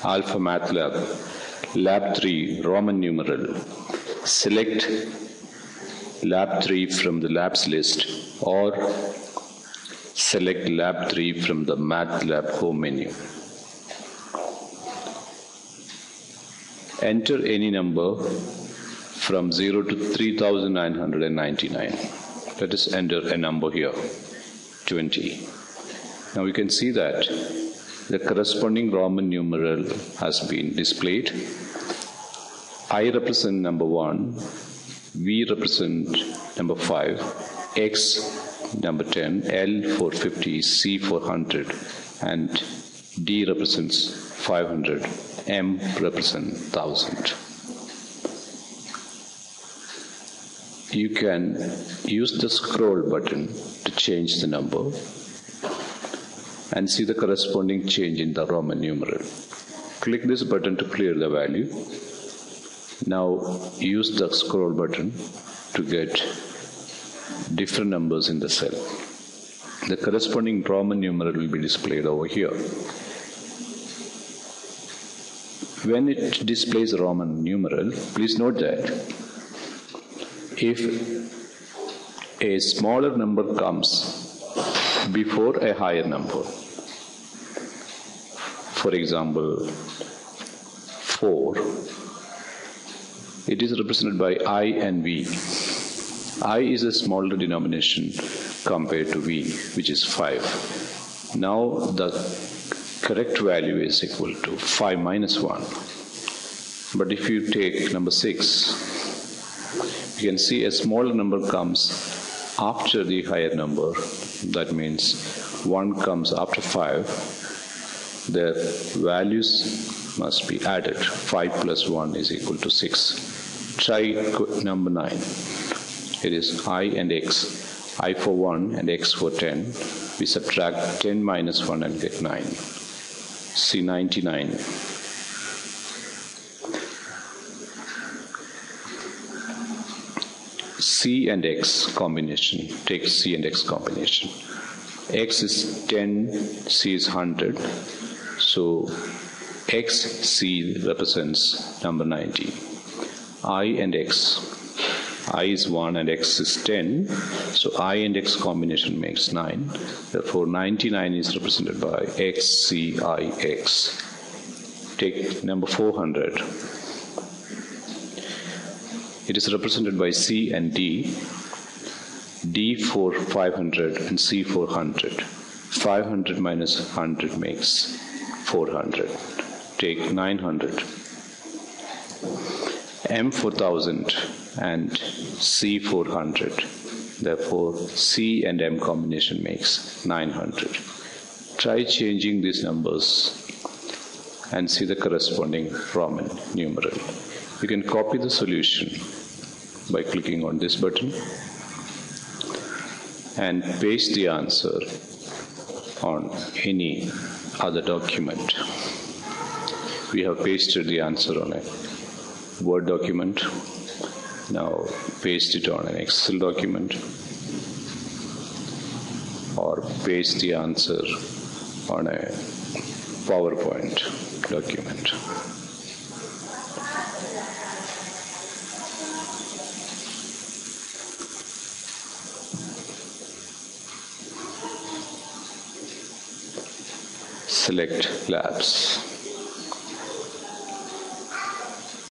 Alpha Math Lab, Lab 3, Roman numeral. Select Lab 3 from the labs list or select Lab 3 from the Math Lab home menu. Enter any number from 0 to 3999. Let us enter a number here, 20. Now you can see that the corresponding Roman numeral has been displayed. I represent number 1, V represent number 5, X number 10, L 450, C 400, and D represents 500, M represents 1000. You can use the scroll button to change the number and see the corresponding change in the Roman numeral. Click this button to clear the value. Now use the scroll button to get different numbers in the cell. The corresponding Roman numeral will be displayed over here. When it displays a Roman numeral, please note that if a smaller number comes before a higher number, for example 4, it is represented by I and V. I is a smaller denomination compared to V, which is 5. Now the correct value is equal to 5 minus 1. But if you take number 6, you can see a smaller number comes after the higher number. That means 1 comes after 5. The values must be added. 5 plus 1 is equal to 6. Try number 9. It is I and X. I for 1 and X for 10. We subtract 10 minus 1 and get 9. See 99. C and X combination. Take C and X combination. X is 10, C is 100. So XC represents number 90. I and X. I is 1 and X is 10. So I and X combination makes 9. Therefore 99 is represented by XCIX. Take number 400. It is represented by C and D. D for 500 and C for 100. 500 minus 100 makes 400. Take 900. M for 1000 and C for 100. Therefore, C and M combination makes 900. Try changing these numbers and see the corresponding Roman numeral. You can copy the solution by clicking on this button and paste the answer on any other document. We have pasted the answer on a Word document. Now paste it on an Excel document or paste the answer on a PowerPoint document. Select labs.